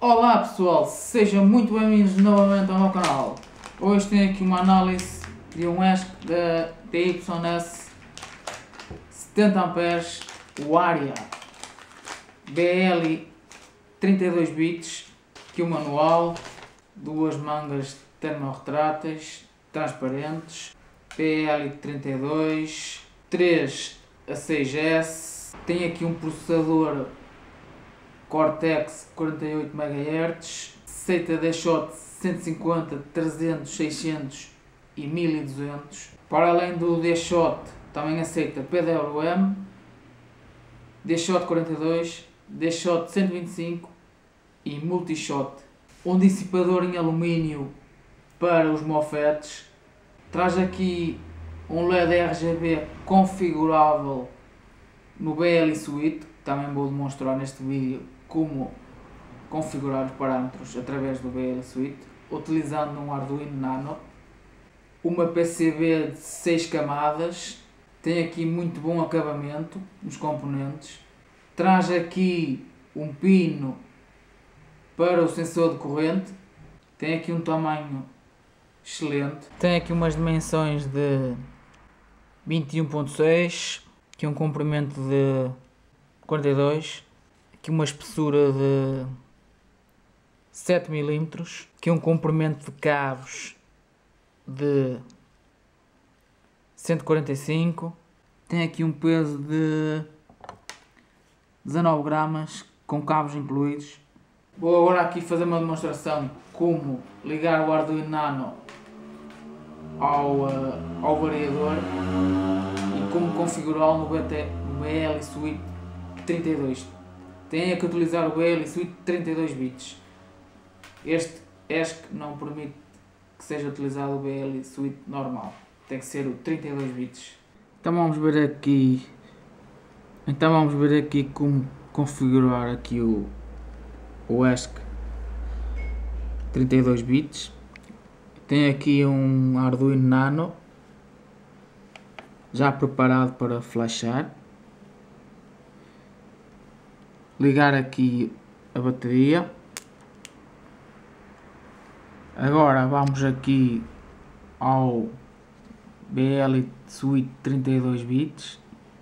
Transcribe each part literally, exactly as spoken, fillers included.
Olá pessoal, sejam muito bem-vindos novamente ao meu canal. Hoje tenho aqui uma análise de um ESC da D Y S setenta amperes Waria B L trinta e dois bits, aqui o manual, duas mangas termorretráteis transparentes, B L trinta e dois, três a seis S, tem aqui um processador Cortex quarenta e oito megahertz, aceita D-Shot cento e cinquenta, trezentos, seiscentos e mil e duzentos. Para além do D-Shot também aceita P W M, D-Shot quarenta e dois, D-Shot cento e vinte e cinco e Multi-Shot. Um dissipador em alumínio para os mofetes. Traz aqui um L E D R G B configurável no B L Suite, que também vou demonstrar neste vídeo como configurar os parâmetros através do B L Suite, utilizando um Arduino Nano. Uma P C B de seis camadas, tem aqui muito bom acabamento nos componentes. Traz aqui um pino para o sensor de corrente, tem aqui um tamanho excelente. Tem aqui umas dimensões de vinte e um ponto seis, aqui um comprimento de quarenta e dois, aqui uma espessura de sete milímetros, aqui um comprimento de cabos de cento e quarenta e cinco, tem aqui um peso de dezanove gramas com cabos incluídos. Vou agora aqui fazer uma demonstração como ligar o Arduino Nano ao, uh, ao variador e como configurá-lo no, no B L Suite trinta e dois. Tem que utilizar o B L Suite trinta e dois bits. Este ESC não permite que seja utilizado o B L Suite normal, tem que ser o trinta e dois bits. Então vamos ver aqui, então vamos ver aqui como configurar aqui o, o ESC trinta e dois bits. Tem aqui um Arduino Nano já preparado para flashar. Ligar aqui a bateria. Agora vamos aqui ao B L Suite trinta e dois bits.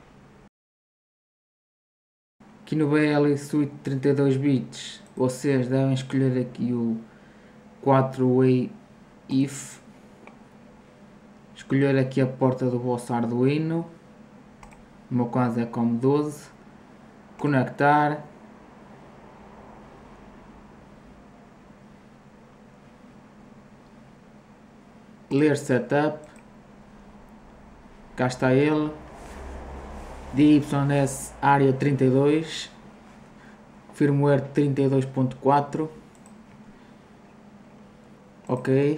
Aqui no B L Suite trinta e dois bits vocês devem escolher aqui o quatro way if, escolher aqui a porta do vosso Arduino, no meu caso é COM doze, conectar, ler setup, cá está ele, D Y S Aria trinta e dois, firmware trinta e dois ponto quatro, ok.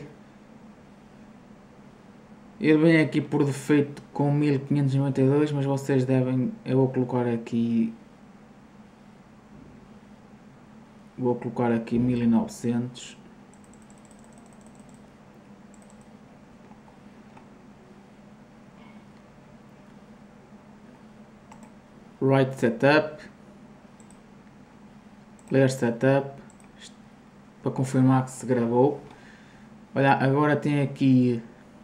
Ele vem aqui por defeito com mil quinhentos e noventa e dois, mas vocês devem, eu vou colocar aqui, vou colocar aqui mil e novecentos. Write setup, ler setup, para confirmar que se gravou. Olha, agora tem aqui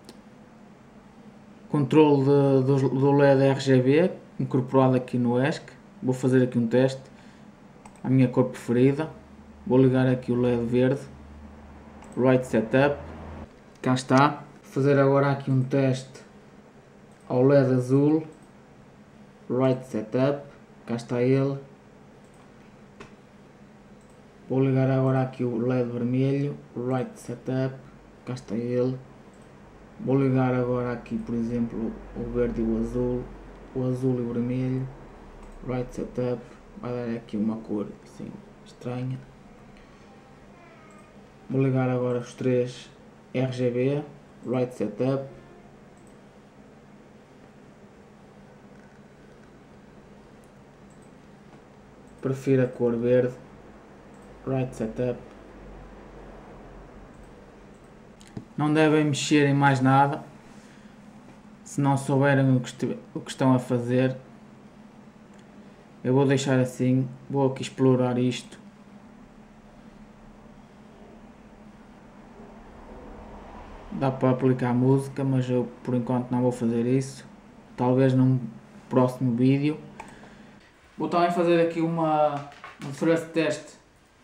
controle de, do, do L E D R G B incorporado aqui no ESC. Vou fazer aqui um teste, a minha cor preferida. Vou ligar aqui o L E D verde, Write setup, cá está. Vou fazer agora aqui um teste ao L E D azul, Write setup, cá está ele. Vou ligar agora aqui o L E D vermelho, Write setup, cá está ele. Vou ligar agora aqui, por exemplo, o verde e o azul, o azul e o vermelho, Write setup, vai dar aqui uma cor assim estranha. Vou ligar agora os três R G B, Write setup. Prefiro a cor verde, Write setup. Não devem mexer em mais nada se não souberem o que, o que estão a fazer. Eu vou deixar assim, vou aqui explorar isto dá para aplicar música, mas eu por enquanto não vou fazer isso. Talvez num próximo vídeo. Vou também fazer aqui uma, um stress test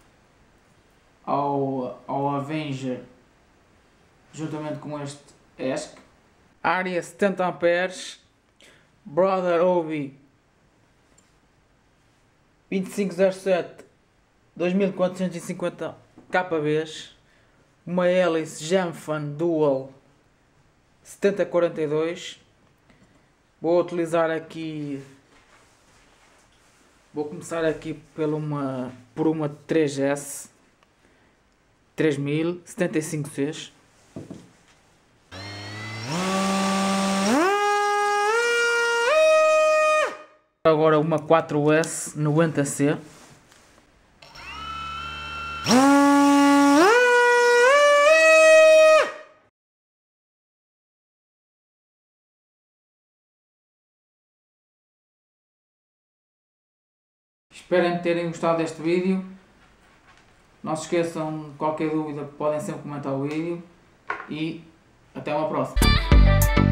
ao, ao Avenger juntamente com este E S C. Área setenta amperes, Brother Hobby vinte e cinco zero sete dois mil quatrocentos e cinquenta K Bs, uma hélice Jamfan Dual setenta quarenta e dois. Vou utilizar aqui, vou começar aqui por uma, por uma três S três mil setenta e cinco Cs. Agora uma quatro S noventa C. Espero terem gostado deste vídeo. Não se esqueçam, de qualquer dúvida podem sempre comentar o vídeo e até uma próxima.